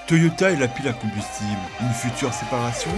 Toyota et la pile à combustible, une future séparation?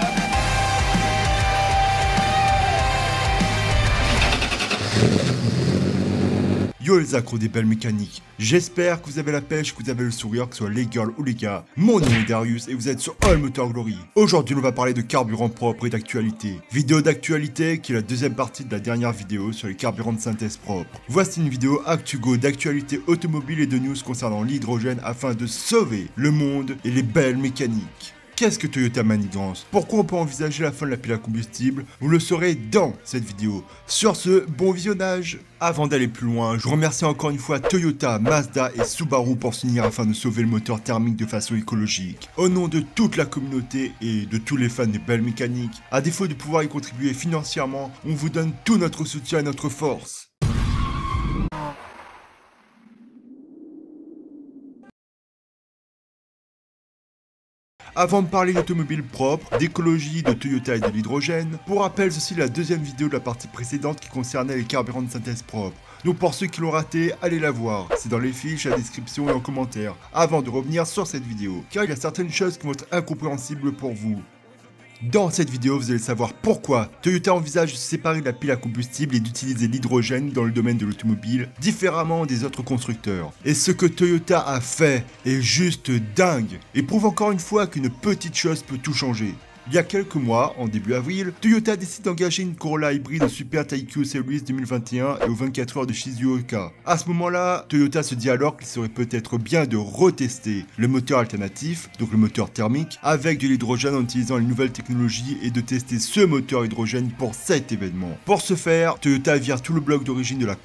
Yo les accros des belles mécaniques, j'espère que vous avez la pêche, que vous avez le sourire, que ce soit les girls ou les gars. Mon nom est Darius et vous êtes sur All Motor Glory. Aujourd'hui on va parler de carburant propre et d'actualité. Vidéo d'actualité qui est la deuxième partie de la dernière vidéo sur les carburants de synthèse propre. Voici une vidéo ActuGo d'actualité automobile et de news concernant l'hydrogène afin de sauver le monde et les belles mécaniques. Qu'est-ce que Toyota manigance? Pourquoi on peut envisager la fin de la pile à combustible? Vous le saurez dans cette vidéo. Sur ce, bon visionnage! Avant d'aller plus loin, je remercie encore une fois Toyota, Mazda et Subaru pour s'unir afin de sauver le moteur thermique de façon écologique. Au nom de toute la communauté et de tous les fans des belles mécaniques, à défaut de pouvoir y contribuer financièrement, on vous donne tout notre soutien et notre force. Avant de parler d'automobile propre, d'écologie, de Toyota et de l'hydrogène, pour rappel, ceci est la deuxième vidéo de la partie précédente qui concernait les carburants de synthèse propre. Donc pour ceux qui l'ont raté, allez la voir, c'est dans les fiches, la description et en commentaire, avant de revenir sur cette vidéo, car il y a certaines choses qui vont être incompréhensibles pour vous. Dans cette vidéo, vous allez savoir pourquoi Toyota envisage de se séparer de la pile à combustible et d'utiliser l'hydrogène dans le domaine de l'automobile, différemment des autres constructeurs. Et ce que Toyota a fait est juste dingue, et prouve encore une fois qu'une petite chose peut tout changer. Il y a quelques mois, en début avril, Toyota décide d'engager une Corolla hybride Super Taikyuu Series 2021 et aux 24 heures de Shizuoka. À ce moment-là, Toyota se dit alors qu'il serait peut-être bien de retester le moteur alternatif, donc le moteur thermique, avec de l'hydrogène en utilisant les nouvelles technologies et de tester ce moteur hydrogène pour cet événement. Pour ce faire, Toyota vire tout le bloc d'origine de la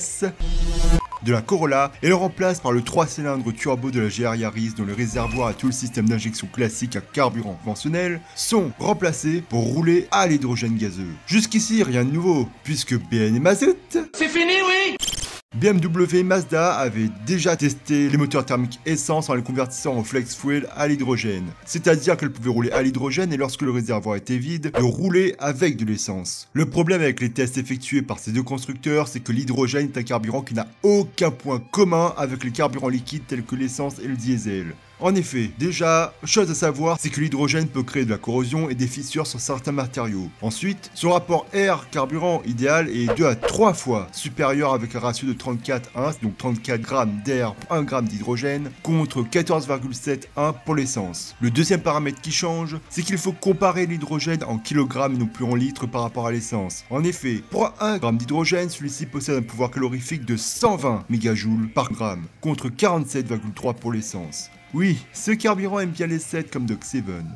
Corolla et le remplace par le 3 cylindres turbo de la GR Yaris dont le réservoir et tout le système d'injection classique à carburant conventionnel sont remplacés pour rouler à l'hydrogène gazeux. Jusqu'ici, rien de nouveau, puisque BM et Mazout... C'est fini, oui! BMW et Mazda avaient déjà testé les moteurs thermiques essence en les convertissant en flex fuel à l'hydrogène. C'est-à-dire qu'elles pouvaient rouler à l'hydrogène et lorsque le réservoir était vide, de rouler avec de l'essence. Le problème avec les tests effectués par ces deux constructeurs, c'est que l'hydrogène est un carburant qui n'a aucun point commun avec les carburants liquides tels que l'essence et le diesel. En effet, déjà, chose à savoir, c'est que l'hydrogène peut créer de la corrosion et des fissures sur certains matériaux. Ensuite, son rapport air-carburant idéal est 2 à 3 fois supérieur avec un ratio de 34:1, donc 34 grammes d'air pour 1 gramme d'hydrogène, contre 14,71 pour l'essence. Le deuxième paramètre qui change, c'est qu'il faut comparer l'hydrogène en kilogrammes et non plus en litres par rapport à l'essence. En effet, pour 1 gramme d'hydrogène, celui-ci possède un pouvoir calorifique de 120 mégajoules par gramme, contre 47,3 pour l'essence. Oui, ce carburant aime bien les 7 comme Doc Seven.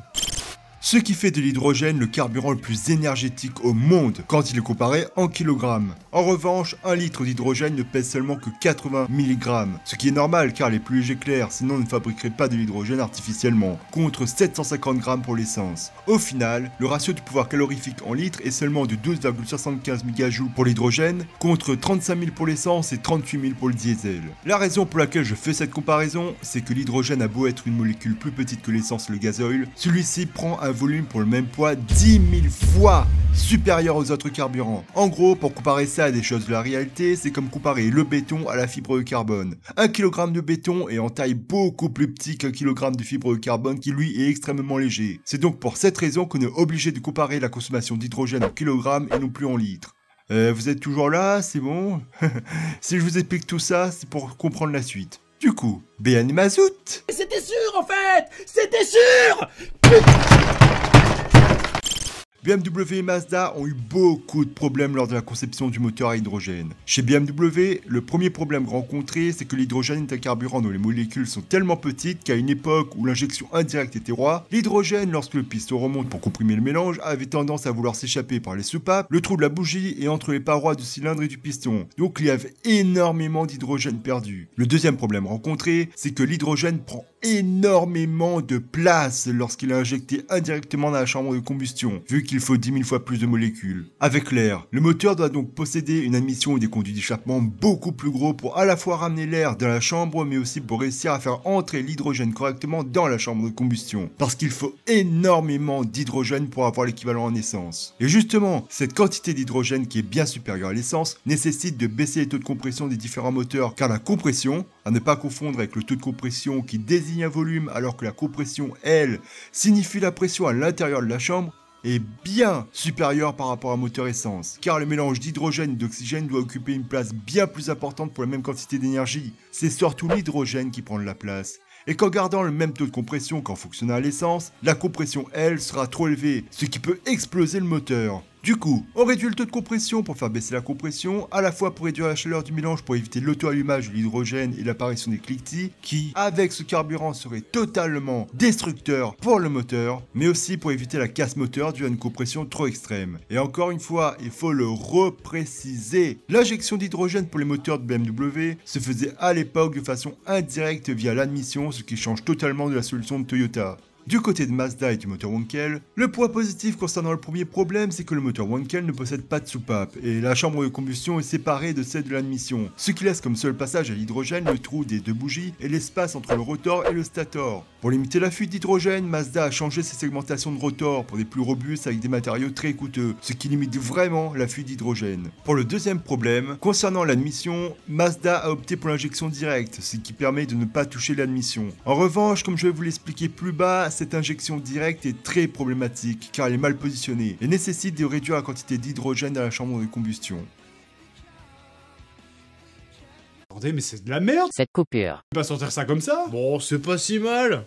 Ce qui fait de l'hydrogène le carburant le plus énergétique au monde quand il est comparé en kilogrammes. En revanche, 1 litre d'hydrogène ne pèse seulement que 80 mg, ce qui est normal car il est plus léger que l'air, sinon on ne fabriquerait pas de l'hydrogène artificiellement, contre 750 g pour l'essence. Au final, le ratio du pouvoir calorifique en litres est seulement de 12,75 mégajoules pour l'hydrogène, contre 35 000 pour l'essence et 38 000 pour le diesel. La raison pour laquelle je fais cette comparaison, c'est que l'hydrogène a beau être une molécule plus petite que l'essence et le gazoil, celui-ci prend un volume pour le même poids 10 000 fois supérieur aux autres carburants. En gros, pour comparer ça à des choses de la réalité, c'est comme comparer le béton à la fibre de carbone. 1 kg de béton est en taille beaucoup plus petit qu'un kilogramme de fibre de carbone qui lui est extrêmement léger. C'est donc pour cette raison qu'on est obligé de comparer la consommation d'hydrogène en kilogrammes et non plus en litres. Vous êtes toujours là, c'est bon? Si je vous explique tout ça, c'est pour comprendre la suite. Du coup, BM et Mazout. C'était sûr, en fait! C'était sûr! BMW et Mazda ont eu beaucoup de problèmes lors de la conception du moteur à hydrogène. Chez BMW, le premier problème rencontré, c'est que l'hydrogène est un carburant dont les molécules sont tellement petites qu'à une époque où l'injection indirecte était roi, l'hydrogène, lorsque le piston remonte pour comprimer le mélange, avait tendance à vouloir s'échapper par les soupapes, le trou de la bougie et entre les parois du cylindre et du piston. Donc il y avait énormément d'hydrogène perdu. Le deuxième problème rencontré, c'est que l'hydrogène prend énormément de place lorsqu'il est injecté indirectement dans la chambre de combustion, vu qu'il faut 10 000 fois plus de molécules. Avec l'air, le moteur doit donc posséder une admission et des conduits d'échappement beaucoup plus gros pour à la fois ramener l'air dans la chambre, mais aussi pour réussir à faire entrer l'hydrogène correctement dans la chambre de combustion. Parce qu'il faut énormément d'hydrogène pour avoir l'équivalent en essence. Et justement, cette quantité d'hydrogène qui est bien supérieure à l'essence nécessite de baisser les taux de compression des différents moteurs, car la compression, à ne pas confondre avec le taux de compression qui désigne désigne un volume alors que la compression, elle, signifie la pression à l'intérieur de la chambre, est bien supérieure par rapport à un moteur essence, car le mélange d'hydrogène et d'oxygène doit occuper une place bien plus importante pour la même quantité d'énergie. C'est surtout l'hydrogène qui prend de la place. Et qu'en gardant le même taux de compression qu'en fonctionnant à l'essence, la compression, elle, sera trop élevée, ce qui peut exploser le moteur. Du coup, on réduit le taux de compression pour faire baisser la compression, à la fois pour réduire la chaleur du mélange pour éviter l'auto-allumage de l'hydrogène et l'apparition des cliquetis, qui, avec ce carburant, serait totalement destructeur pour le moteur, mais aussi pour éviter la casse moteur due à une compression trop extrême. Et encore une fois, il faut le repréciser, l'injection d'hydrogène pour les moteurs de BMW se faisait à l'époque de façon indirecte via l'admission, ce qui change totalement de la solution de Toyota. Du côté de Mazda et du moteur Wankel, le point positif concernant le premier problème, c'est que le moteur Wankel ne possède pas de soupape, et la chambre de combustion est séparée de celle de l'admission, ce qui laisse comme seul passage à l'hydrogène le trou des deux bougies et l'espace entre le rotor et le stator. Pour limiter la fuite d'hydrogène, Mazda a changé ses segmentations de rotor pour des plus robustes avec des matériaux très coûteux, ce qui limite vraiment la fuite d'hydrogène. Pour le deuxième problème, concernant l'admission, Mazda a opté pour l'injection directe, ce qui permet de ne pas toucher l'admission. En revanche, comme je vais vous l'expliquer plus bas, cette injection directe est très problématique car elle est mal positionnée et nécessite de réduire la quantité d'hydrogène dans la chambre de combustion. Attendez, mais c'est de la merde! Cette coupure. Tu peux pas sortir ça comme ça? Bon, c'est pas si mal.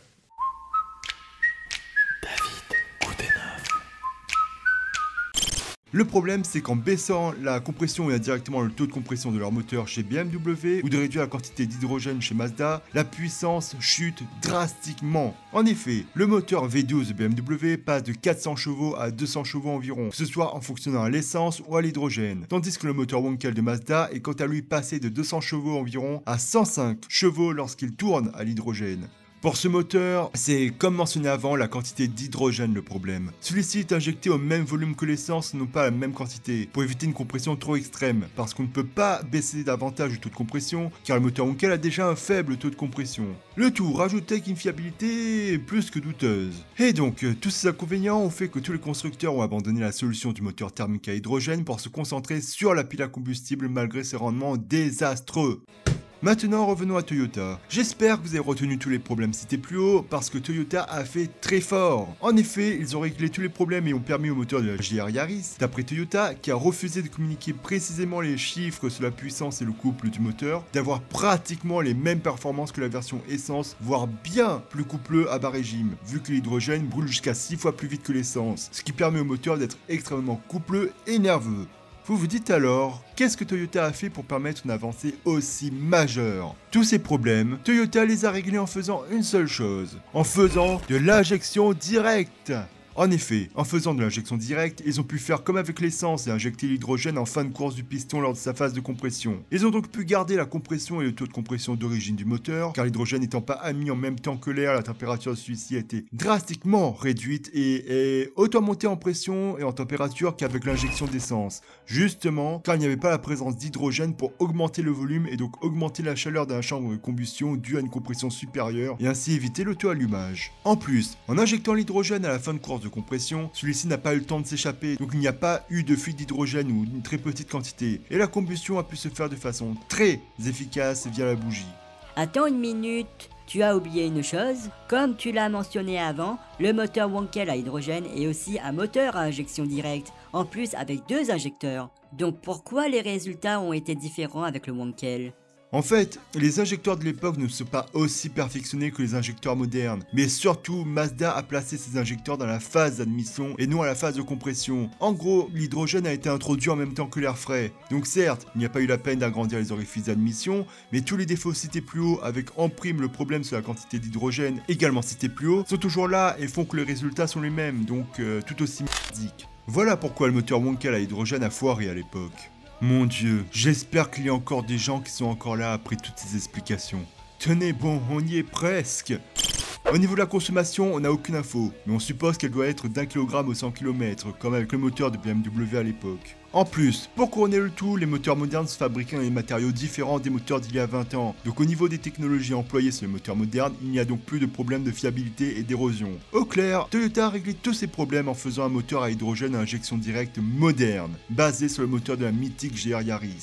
Le problème, c'est qu'en baissant la compression et indirectement le taux de compression de leur moteur chez BMW, ou de réduire la quantité d'hydrogène chez Mazda, la puissance chute drastiquement. En effet, le moteur V12 de BMW passe de 400 chevaux à 200 chevaux environ, que ce soit en fonctionnant à l'essence ou à l'hydrogène. Tandis que le moteur Wankel de Mazda est quant à lui passé de 200 chevaux environ à 105 chevaux lorsqu'il tourne à l'hydrogène. Pour ce moteur, c'est comme mentionné avant la quantité d'hydrogène le problème. Celui-ci est injecté au même volume que l'essence, non pas à la même quantité, pour éviter une compression trop extrême, parce qu'on ne peut pas baisser davantage le taux de compression, car le moteur Wankel a déjà un faible taux de compression. Le tout rajoute avec une fiabilité plus que douteuse. Et donc, tous ces inconvénients ont fait que tous les constructeurs ont abandonné la solution du moteur thermique à hydrogène pour se concentrer sur la pile à combustible malgré ses rendements désastreux. Maintenant, revenons à Toyota. J'espère que vous avez retenu tous les problèmes cités plus haut, parce que Toyota a fait très fort. En effet, ils ont réglé tous les problèmes et ont permis au moteur de la GR Yaris, d'après Toyota, qui a refusé de communiquer précisément les chiffres sur la puissance et le couple du moteur, d'avoir pratiquement les mêmes performances que la version essence, voire bien plus coupleux à bas régime, vu que l'hydrogène brûle jusqu'à 6 fois plus vite que l'essence, ce qui permet au moteur d'être extrêmement coupleux et nerveux. Vous vous dites alors, qu'est-ce que Toyota a fait pour permettre une avancée aussi majeure? Tous ces problèmes, Toyota les a réglés en faisant une seule chose, en faisant de l'injection directe. En effet, en faisant de l'injection directe, ils ont pu faire comme avec l'essence et injecter l'hydrogène en fin de course du piston lors de sa phase de compression. Ils ont donc pu garder la compression et le taux de compression d'origine du moteur, car l'hydrogène n'étant pas admis en même temps que l'air, la température de celui-ci a été drastiquement réduite et est autant montée en pression et en température qu'avec l'injection d'essence. Justement, car il n'y avait pas la présence d'hydrogène pour augmenter le volume et donc augmenter la chaleur de la chambre de combustion due à une compression supérieure et ainsi éviter l'auto-allumage. En plus, en injectant l'hydrogène à la fin de course de compression, celui-ci n'a pas eu le temps de s'échapper, donc il n'y a pas eu de fuite d'hydrogène ou une très petite quantité, et la combustion a pu se faire de façon très efficace via la bougie. Attends une minute, tu as oublié une chose. Comme tu l'as mentionné avant, le moteur Wankel à hydrogène est aussi un moteur à injection directe, en plus avec 2 injecteurs. Donc pourquoi les résultats ont été différents avec le Wankel ? En fait, les injecteurs de l'époque ne sont pas aussi perfectionnés que les injecteurs modernes, mais surtout Mazda a placé ses injecteurs dans la phase d'admission et non à la phase de compression. En gros, l'hydrogène a été introduit en même temps que l'air frais, donc certes, il n'y a pas eu la peine d'agrandir les orifices d'admission, mais tous les défauts cités plus haut, avec en prime le problème sur la quantité d'hydrogène également cité plus haut, sont toujours là et font que les résultats sont les mêmes, donc tout aussi merdiques. Voilà pourquoi le moteur Wankel à hydrogène a foiré à l'époque. Mon Dieu, j'espère qu'il y a encore des gens qui sont encore là après toutes ces explications. Tenez bon, on y est presque. Au niveau de la consommation, on n'a aucune info, mais on suppose qu'elle doit être d'1 kg au 100 km, comme avec le moteur de BMW à l'époque. En plus, pour couronner le tout, les moteurs modernes se fabriquent avec des matériaux différents des moteurs d'il y a 20 ans. Donc au niveau des technologies employées sur les moteurs modernes, il n'y a donc plus de problème de fiabilité et d'érosion. Au clair, Toyota a réglé tous ces problèmes en faisant un moteur à hydrogène à injection directe moderne, basé sur le moteur de la mythique GR Yaris.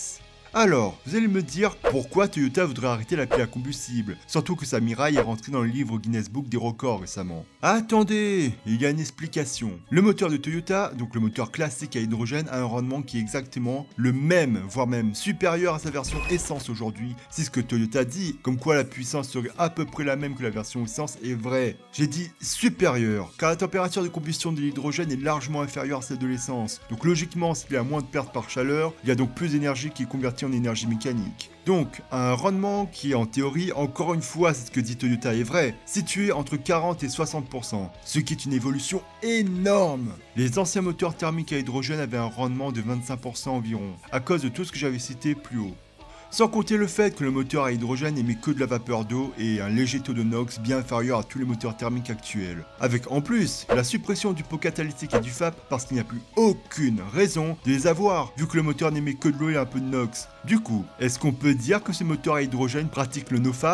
Alors, vous allez me dire pourquoi Toyota voudrait arrêter la pile à combustible, surtout que sa Mirai est rentrée dans le livre Guinness Book des records récemment. Attendez, il y a une explication. Le moteur de Toyota, donc le moteur classique à hydrogène, a un rendement qui est exactement le même, voire même supérieur à sa version essence aujourd'hui. C'est ce que Toyota dit, comme quoi la puissance serait à peu près la même que la version essence est vrai. J'ai dit supérieur, car la température de combustion de l'hydrogène est largement inférieure à celle de l'essence. Donc logiquement, s'il y a moins de pertes par chaleur, il y a donc plus d'énergie qui est convertie en énergie mécanique. Donc, un rendement qui, en théorie, encore une fois, c'est ce que dit Toyota est vrai, situé entre 40 et 60%, ce qui est une évolution énorme. Les anciens moteurs thermiques à hydrogène avaient un rendement de 25% environ, à cause de tout ce que j'avais cité plus haut. Sans compter le fait que le moteur à hydrogène émet que de la vapeur d'eau et un léger taux de NOx bien inférieur à tous les moteurs thermiques actuels. Avec en plus la suppression du pot catalytique et du FAP parce qu'il n'y a plus aucune raison de les avoir vu que le moteur n'émet que de l'eau et un peu de NOx. Du coup, est-ce qu'on peut dire que ces moteurs à hydrogène pratiquent le NoFap ?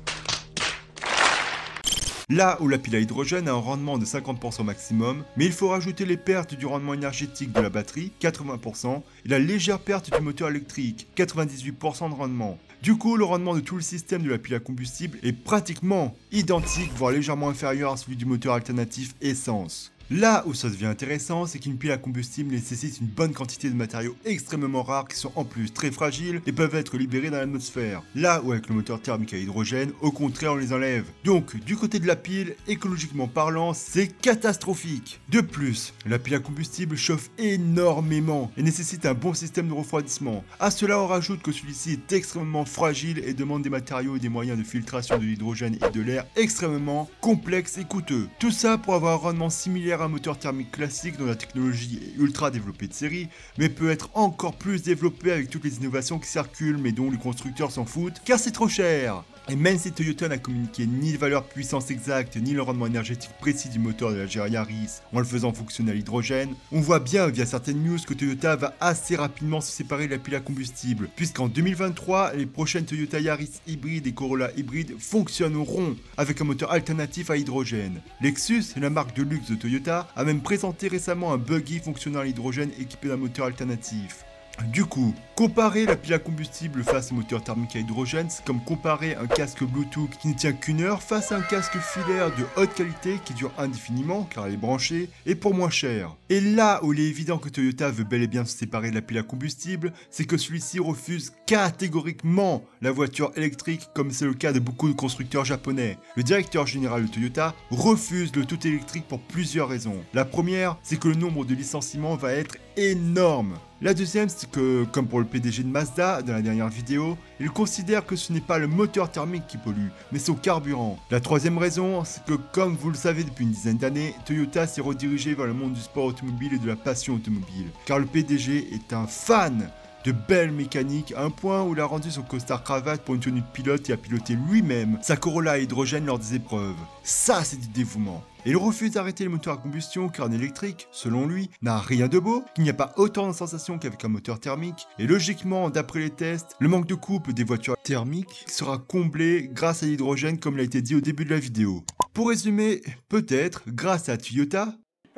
Là où la pile à hydrogène a un rendement de 50% maximum, mais il faut rajouter les pertes du rendement énergétique de la batterie, 80%, et la légère perte du moteur électrique, 98% de rendement. Du coup, le rendement de tout le système de la pile à combustible est pratiquement identique, voire légèrement inférieur à celui du moteur alternatif essence. Là où ça devient intéressant, c'est qu'une pile à combustible nécessite une bonne quantité de matériaux extrêmement rares qui sont en plus très fragiles et peuvent être libérés dans l'atmosphère. Là où avec le moteur thermique à hydrogène, au contraire on les enlève. Donc du côté de la pile, écologiquement parlant, c'est catastrophique. De plus, la pile à combustible chauffe énormément et nécessite un bon système de refroidissement. À cela on rajoute que celui-ci est extrêmement fragile et demande des matériaux et des moyens de filtration de l'hydrogène et de l'air extrêmement complexes et coûteux. Tout ça pour avoir un rendement similaire un moteur thermique classique dont la technologie est ultra développée de série, mais peut être encore plus développée avec toutes les innovations qui circulent mais dont les constructeurs s'en foutent car c'est trop cher. Et même si Toyota n'a communiqué ni les valeurs puissance exactes ni le rendement énergétique précis du moteur de la GR Yaris en le faisant fonctionner à l'hydrogène, on voit bien via certaines news que Toyota va assez rapidement se séparer de la pile à combustible, puisqu'en 2023, les prochaines Toyota Yaris hybrides et Corolla hybrides fonctionneront avec un moteur alternatif à hydrogène. Lexus, la marque de luxe de Toyota, a même présenté récemment un buggy fonctionnant à l'hydrogène équipé d'un moteur alternatif. Du coup, comparer la pile à combustible face au moteur thermique à hydrogène, c'est comme comparer un casque Bluetooth qui ne tient qu'une heure face à un casque filaire de haute qualité qui dure indéfiniment car il est branché et pour moins cher. Et là où il est évident que Toyota veut bel et bien se séparer de la pile à combustible, c'est que celui-ci refuse catégoriquement la voiture électrique comme c'est le cas de beaucoup de constructeurs japonais. Le directeur général de Toyota refuse le tout électrique pour plusieurs raisons. La première, c'est que le nombre de licenciements va être énorme. La deuxième, c'est que, comme pour le PDG de Mazda dans la dernière vidéo, il considère que ce n'est pas le moteur thermique qui pollue, mais son carburant. La troisième raison, c'est que, comme vous le savez depuis une dizaine d'années, Toyota s'est redirigé vers le monde du sport automobile et de la passion automobile, car le PDG est un fan de belles mécaniques à un point où il a rendu son costard cravate pour une tenue de pilote et a piloté lui-même sa Corolla à hydrogène lors des épreuves. Ça, c'est du dévouement. Et il refuse d'arrêter les moteurs à combustion car un électrique, selon lui, n'a rien de beau, qu'il n'y a pas autant de sensations qu'avec un moteur thermique, et logiquement, d'après les tests, le manque de coupe des voitures thermiques sera comblé grâce à l'hydrogène comme l'a été dit au début de la vidéo. Pour résumer, peut-être, grâce à Toyota,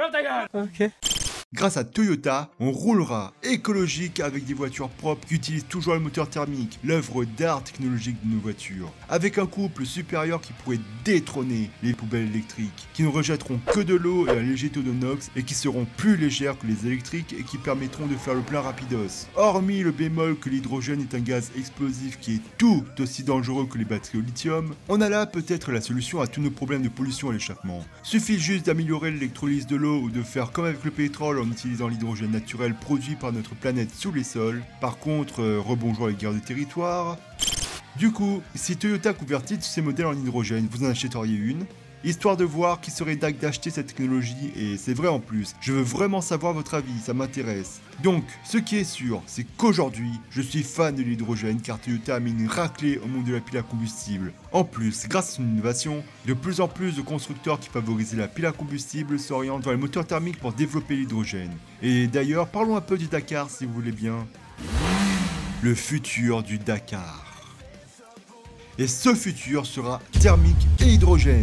grâce à Toyota, on roulera écologique avec des voitures propres qui utilisent toujours le moteur thermique, l'œuvre d'art technologique de nos voitures, avec un couple supérieur qui pourrait détrôner les poubelles électriques, qui ne rejetteront que de l'eau et un léger taux de NOx et qui seront plus légères que les électriques et qui permettront de faire le plein rapidos. Hormis le bémol que l'hydrogène est un gaz explosif qui est tout aussi dangereux que les batteries au lithium, on a là peut-être la solution à tous nos problèmes de pollution à l'échappement. Suffit juste d'améliorer l'électrolyse de l'eau ou de faire comme avec le pétrole en utilisant l'hydrogène naturel produit par notre planète sous les sols. Par contre, rebonjour les guerres de territoire. Du coup, si Toyota convertit tous ses modèles en hydrogène, vous en achèteriez une? Histoire de voir qui serait d'acte d'acheter cette technologie, et c'est vrai en plus, je veux vraiment savoir votre avis, ça m'intéresse. Donc, ce qui est sûr, c'est qu'aujourd'hui, je suis fan de l'hydrogène car Toyota a mis une raclée au monde de la pile à combustible. En plus, grâce à son innovation, de plus en plus de constructeurs qui favorisent la pile à combustible s'orientent vers les moteurs thermiques pour développer l'hydrogène. Et d'ailleurs, parlons un peu du Dakar si vous voulez bien. Le futur du Dakar. Et ce futur sera thermique et hydrogène.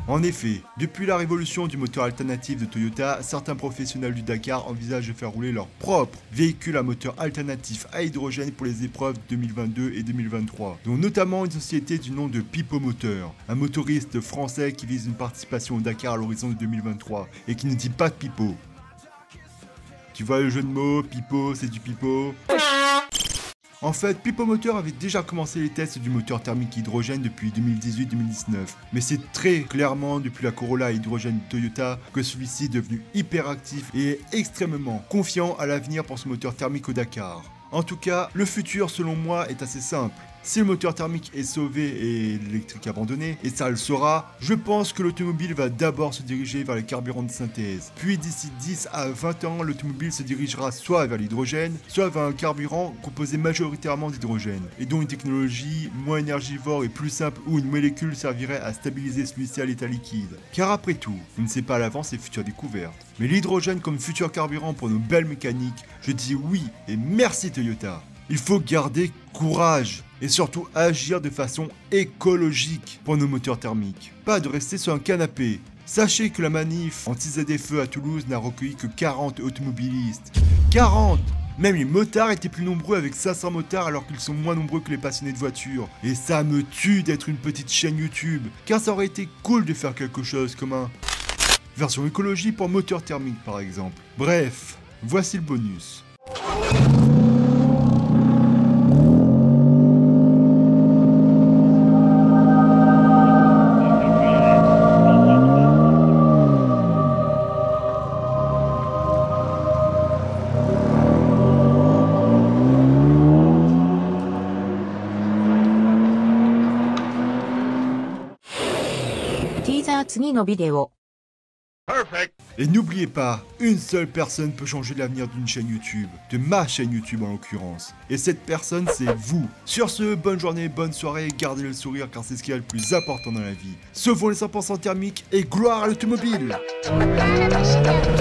En effet, depuis la révolution du moteur alternatif de Toyota, certains professionnels du Dakar envisagent de faire rouler leur propre véhicule à moteur alternatif à hydrogène pour les épreuves 2022 et 2023, dont notamment une société du nom de Pipo Moteur, un motoriste français qui vise une participation au Dakar à l'horizon de 2023 et qui ne dit pas de pipeau. Tu vois le jeu de mots, pipeau, c'est du pipeau. En fait, Pipo Moteur avait déjà commencé les tests du moteur thermique hydrogène depuis 2018-2019, mais c'est très clairement depuis la Corolla à hydrogène de Toyota que celui-ci est devenu hyper actif et est extrêmement confiant à l'avenir pour ce moteur thermique au Dakar. En tout cas, le futur selon moi est assez simple. Si le moteur thermique est sauvé et l'électrique abandonné, et ça le sera, je pense que l'automobile va d'abord se diriger vers les carburants de synthèse. Puis d'ici 10 à 20 ans, l'automobile se dirigera soit vers l'hydrogène, soit vers un carburant composé majoritairement d'hydrogène, et dont une technologie moins énergivore et plus simple où une molécule servirait à stabiliser celui-ci à l'état liquide. Car après tout, on ne sait pas à l'avance les futures découvertes. Mais l'hydrogène comme futur carburant pour nos belles mécaniques, je dis oui et merci Toyota. Il faut garder courage et surtout agir de façon écologique pour nos moteurs thermiques. Pas de rester sur un canapé. Sachez que la manif anti-ZFE à Toulouse n'a recueilli que 40 automobilistes. 40! Même les motards étaient plus nombreux avec 500 motards alors qu'ils sont moins nombreux que les passionnés de voitures. Et ça me tue d'être une petite chaîne YouTube, car ça aurait été cool de faire quelque chose comme un version écologie pour moteur thermique par exemple. Bref, voici le bonus. Et n'oubliez pas, une seule personne peut changer l'avenir d'une chaîne YouTube, de ma chaîne YouTube en l'occurrence. Et cette personne, c'est vous. Sur ce, bonne journée, bonne soirée, gardez le sourire car c'est ce qui est le plus important dans la vie. Sauvons les 100% thermiques et gloire à l'automobile!